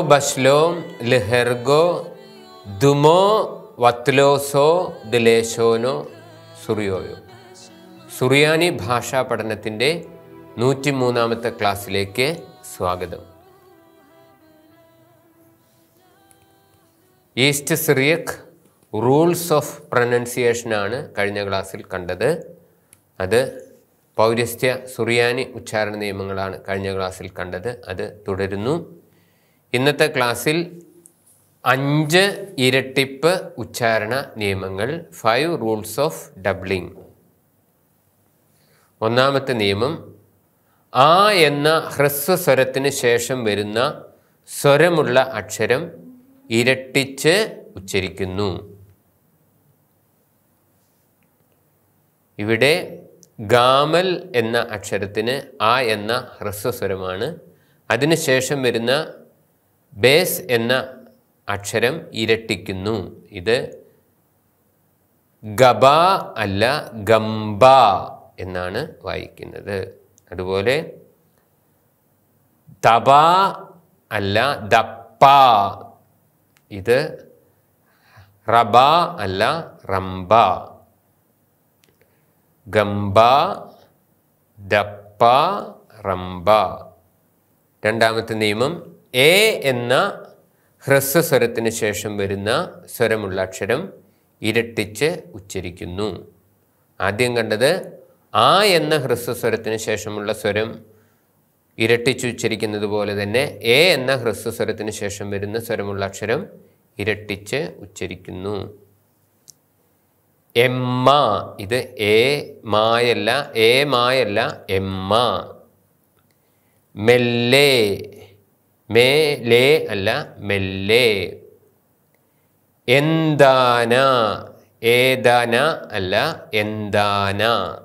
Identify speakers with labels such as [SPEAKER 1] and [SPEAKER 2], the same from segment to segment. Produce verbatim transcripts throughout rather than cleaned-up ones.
[SPEAKER 1] ബഷ്ലോ ലെഹെർഗോ ദുമോ വത്ലോസോ ദിലേശോനോ സുറിയോയോ. സുറിയാനി ഭാഷാ പഠനത്തിൻ്റെ നൂറ്റി മൂന്നാമത്തെ ക്ലാസ്സിലേക്ക് സ്വാഗതം. ഈസ്റ്റ് സിറിയക് റൂൾസ് ഓഫ് പ്രൊനൗൺസിയേഷനാണ് കഴിഞ്ഞ ക്ലാസ്സിൽ കണ്ടത്. അത് പൗരസ്ത്യ സുറിയാനി ഉച്ചാരണ നിയമങ്ങളാണ് കഴിഞ്ഞ ക്ലാസ്സിൽ കണ്ടത്. അത് തുടരുന്നു. ഇന്നത്തെ ക്ലാസ്സിൽ അഞ്ച് ഇരട്ടിപ്പ് ഉച്ചാരണ നിയമങ്ങൾ, ഫൈവ് റൂൾസ് ഓഫ് ഡബ്ലിംഗ്. ഒന്നാമത്തെ നിയമം, ആ എന്ന ഹ്രസ്വസ്വരത്തിന് ശേഷം വരുന്ന സ്വരമുള്ള അക്ഷരം ഇരട്ടിച്ച് ഉച്ചരിക്കുന്നു. ഇവിടെ ഗാമൽ എന്ന അക്ഷരത്തിന് ആ എന്ന ഹ്രസ്വസ്വരമാണ്. അതിനുശേഷം വരുന്ന ബേസ് എന്ന അക്ഷരം ഇരട്ടിക്കുന്നു. ഇത് ഗബ അല്ല ഗംബ എന്നാണ് വായിക്കുന്നത്. അതുപോലെ തബ അല്ല ദപ്പ. ഇത് റബ അല്ല റംബ. ഗംബ, ദപ്പ, റംബ. രണ്ടാമത്തെ നിയമം, എ എന്ന ഹ്രസ്വസ്വരത്തിന് ശേഷം വരുന്ന സ്വരമുള്ള അക്ഷരം ഇരട്ടിച്ച് ഉച്ചരിക്കുന്നു. ആദ്യം കണ്ടത് ആ എന്ന ഹ്രസ്വസ്വരത്തിന് ശേഷമുള്ള സ്വരം ഇരട്ടിച്ച് ഉച്ചരിക്കുന്നത് പോലെ തന്നെ എ എന്ന ഹ്രസ്വസ്വരത്തിന് ശേഷം വരുന്ന സ്വരമുള്ള അക്ഷരം ഇരട്ടിച്ച് ഉച്ചരിക്കുന്നു. എമ്മ, ഇത് എ മായല്ല, എ മായല്ല, എമ്മ. മെല്ലെ, മേ ലേ അല്ല, മെല്ലെ. എന്താന, ഏതാന അല്ല, എന്താന.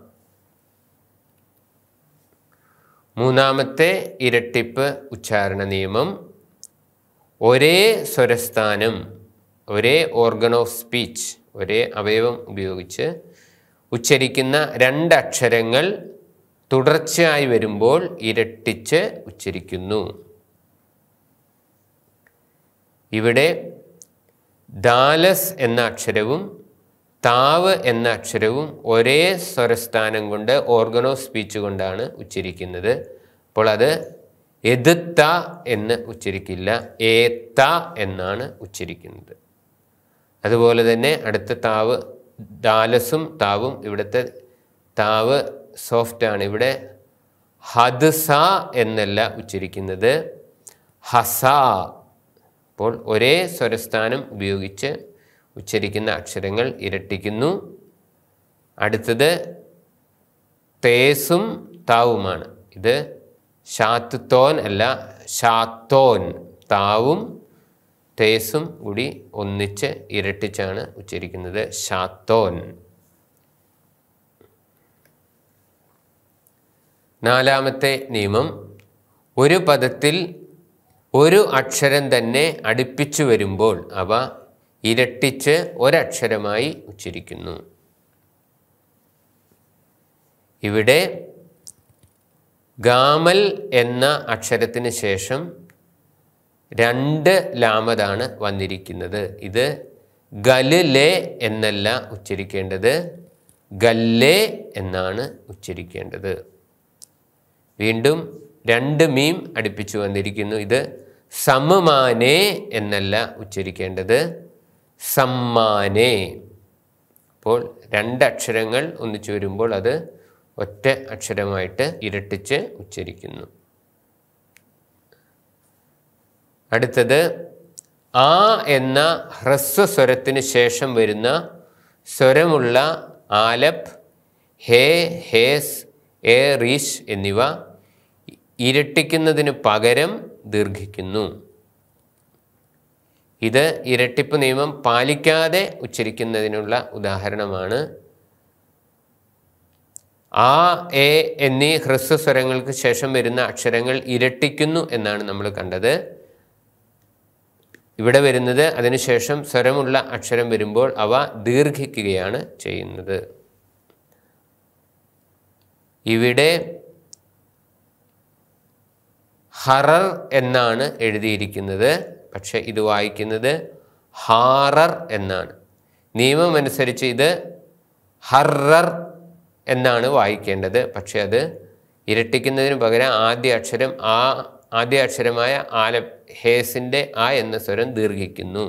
[SPEAKER 1] മൂന്നാമത്തെ ഇരട്ടിപ്പ് ഉച്ചാരണ നിയമം, ഒരേ സ്വരസ്ഥാനം, ഒരേ ഓർഗൻ ഓഫ് സ്പീച്ച്, ഒരേ അവയവം ഉപയോഗിച്ച് ഉച്ചരിക്കുന്ന രണ്ടക്ഷരങ്ങൾ തുടർച്ചയായി വരുമ്പോൾ ഇരട്ടിച്ച് ഉച്ചരിക്കുന്നു. ഇവിടെ ദാലസ് എന്ന അക്ഷരവും താവ് എന്ന അക്ഷരവും ഒരേ സ്വരസ്ഥാനം കൊണ്ട് ഓർഗൻ ഓഫ് സ്പീച്ച് കൊണ്ടാണ് ഉച്ചരിക്കുന്നത്. അപ്പോൾ അത് എദ്ത്ത എന്ന് ഉച്ചരിക്കില്ല, ഏത്ത എന്നാണ് ഉച്ചരിക്കുന്നത്. അതുപോലെ തന്നെ അടുത്ത താവ് ദാലസും താവും, ഇവിടുത്തെ താവ് സോഫ്റ്റാണ്. ഇവിടെ ഹദ്സ എന്നല്ല ഉച്ചരിക്കുന്നത്, ഹസ. അപ്പോൾ ഒരേ സ്വരസ്ഥാനം ഉപയോഗിച്ച് ഉച്ചരിക്കുന്ന അക്ഷരങ്ങൾ ഇരട്ടിക്കുന്നു. അടുത്തത് തേസും താവുമാണ്. ഇത് ഷാത്തോൻ അല്ല, ഷാത്തോൻ. താവും തേസും കൂടി ഒന്നിച്ച് ഇരട്ടിച്ചാണ് ഉച്ചരിക്കുന്നത്, ഷാത്തോൻ. നാലാമത്തെ നിയമം, ഒരു പദത്തിൽ ഒരു അക്ഷരം തന്നെ അടുപ്പിച്ചു വരുമ്പോൾ അവ ഇരട്ടിച്ച് ഒരക്ഷരമായി ഉച്ചരിക്കുന്നു. ഇവിടെ ഗാമൽ എന്ന അക്ഷരത്തിന് ശേഷം രണ്ട് ലാമതാണ് വന്നിരിക്കുന്നത്. ഇത് ഗല്ലെ എന്നല്ല ഉച്ചരിക്കേണ്ടത്, ഗല്ലെ എന്നാണ് ഉച്ചരിക്കേണ്ടത്. വീണ്ടും രണ്ട് മീം അടുപ്പിച്ചു വന്നിരിക്കുന്നു. ഇത് സമ്മാനെ എന്നല്ല ഉച്ചരിക്കേണ്ടത്, സമ്മാനെ. അപ്പോൾ രണ്ടക്ഷരങ്ങൾ ഒന്നിച്ചു വരുമ്പോൾ അത് ഒറ്റ അക്ഷരമായിട്ട് ഇരട്ടിച്ച് ഉച്ചരിക്കുന്നു. അടുത്തത് ആ എന്ന ഹ്രസ്വസ്വരത്തിന് ശേഷം വരുന്ന സ്വരമുള്ള ആലപ്, ഹേ, ഹേസ്, എ, റീഷ് എന്നിവ ഇരട്ടിക്കുന്നതിന് പകരം ദീർഘിക്കുന്നു. ഇത് ഇരട്ടിപ്പ് നിയമം പാലിക്കാതെ ഉച്ചരിക്കുന്നതിനുള്ള ഉദാഹരണമാണ്. ആ, എ എന്നീ ഹ്രസ്വസ്വരങ്ങൾക്ക് ശേഷം വരുന്ന അക്ഷരങ്ങൾ ഇരട്ടിക്കുന്നു എന്നാണ് നമ്മൾ കണ്ടത്. ഇവിടെ വരുന്നത് അതിനുശേഷം സ്വരമുള്ള അക്ഷരം വരുമ്പോൾ അവ ദീർഘിക്കുകയാണ് ചെയ്യുന്നത്. ഇവിടെ ഹറർ എന്നാണ് എഴുതിയിരിക്കുന്നത്. പക്ഷെ ഇത് വായിക്കുന്നത് ഹാറർ എന്നാണ്. നിയമമനുസരിച്ച് ഇത് ഹറർ എന്നാണ് വായിക്കേണ്ടത്. പക്ഷെ അത് ഇരട്ടിക്കുന്നതിന് പകരം ആദ്യ അക്ഷരം ആ ആദ്യ അക്ഷരമായ ആല ഹേസിൻ്റെ ആ എന്ന സ്വരം ദീർഘിക്കുന്നു.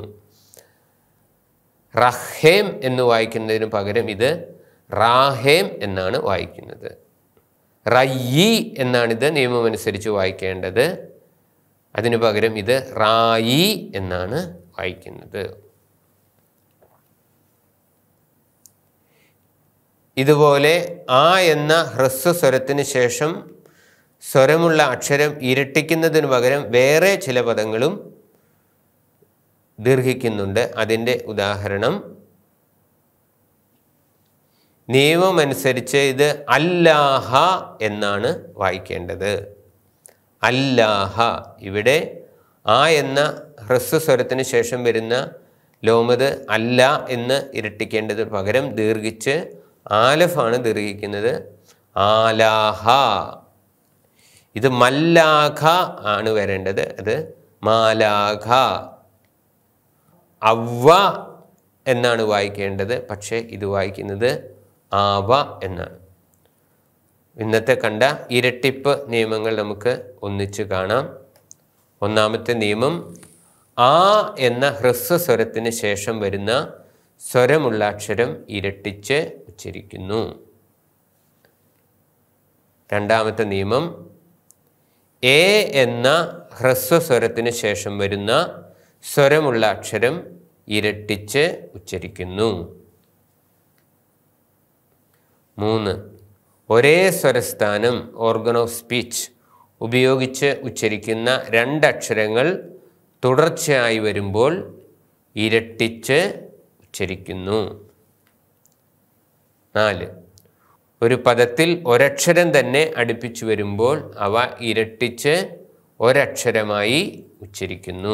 [SPEAKER 1] റഹേം എന്ന് വായിക്കുന്നതിന് പകരം ഇത് റാഹേം എന്നാണ് വായിക്കുന്നത്. റയ്യി എന്നാണിത് നിയമമനുസരിച്ച് വായിക്കേണ്ടത്. അതിനു പകരം ഇത് റായി എന്നാണ് വായിക്കുന്നത്. ഇതുപോലെ ആ എന്ന ഹ്രസ്വ സ്വരത്തിന് ശേഷം സ്വരമുള്ള അക്ഷരം ഇരട്ടിക്കുന്നതിന് പകരം വേറെ ചില പദങ്ങളും ദീർഘിക്കുന്നുണ്ട്. അതിൻ്റെ ഉദാഹരണം നിയമമനുസരിച്ച് ഇത് അല്ലാഹ എന്നാണ് വായിക്കേണ്ടത്. അല്ലാഹ. ഇവിടെ ആ എന്ന ഹ്രസ്വ സ്വരത്തിന് ശേഷം വരുന്ന ലോമത് അല്ല എന്ന് ഇരട്ടിക്കേണ്ടതിന് പകരം ദീർഘിച്ച് ആലഫാണ് ദീർഘിക്കുന്നത്. ആലാഹ. ഇത് മല്ലാഖ ആണ് വരേണ്ടത്. അത് മാലാഖ. അവ എന്നാണ് വായിക്കേണ്ടത്. പക്ഷേ ഇത് വായിക്കുന്നത് ആവ എന്നാണ്. ഇന്നത്തെ കണ്ട ഇരട്ടിപ്പ് നിയമങ്ങൾ നമുക്ക് ഒന്നിച്ച് കാണാം. ഒന്നാമത്തെ നിയമം, ആ എന്ന ഹ്രസ്വ സ്വരത്തിന് ശേഷം വരുന്ന സ്വരമുള്ള അക്ഷരം ഇരട്ടിച്ച് ഉച്ചരിക്കുന്നു. രണ്ടാമത്തെ നിയമം, എ എന്ന ഹ്രസ്വ സ്വരത്തിന് ശേഷം വരുന്ന സ്വരമുള്ള അക്ഷരം ഇരട്ടിച്ച് ഉച്ചരിക്കുന്നു. മൂന്ന്, ഒരേ സ്വരസ്ഥാനം ഓർഗൻ ഓഫ് സ്പീച്ച് ഉപയോഗിച്ച് ഉച്ചരിക്കുന്ന രണ്ടക്ഷരങ്ങൾ തുടർച്ചയായി വരുമ്പോൾ ഇരട്ടിച്ച് ഉച്ചരിക്കുന്നു. നാല്, ഒരു പദത്തിൽ ഒരക്ഷരം തന്നെ അടുപ്പിച്ചു വരുമ്പോൾ അവ ഇരട്ടിച്ച് ഒരക്ഷരമായി ഉച്ചരിക്കുന്നു.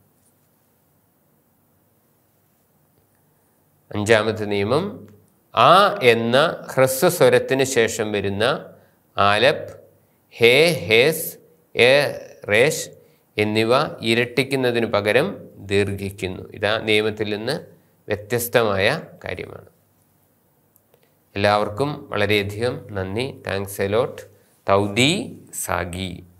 [SPEAKER 1] അഞ്ചാമത്തെ നിയമം, ആ എന്ന ഹ്രസ്വ സ്വരത്തിന് ശേഷം വരുന്ന ആലപ്, ഹേ, ഹേസ്, എ, റേഷ് എന്നിവ ഇരട്ടിക്കുന്നതിന് പകരം ദീർഘിക്കുന്നു. ഇതാ നിയമത്തിൽ നിന്ന് വ്യത്യസ്തമായ കാര്യമാണ്. എല്ലാവർക്കും വളരെയധികം നന്ദി. Thanks a lot. തൗദി സാഗി.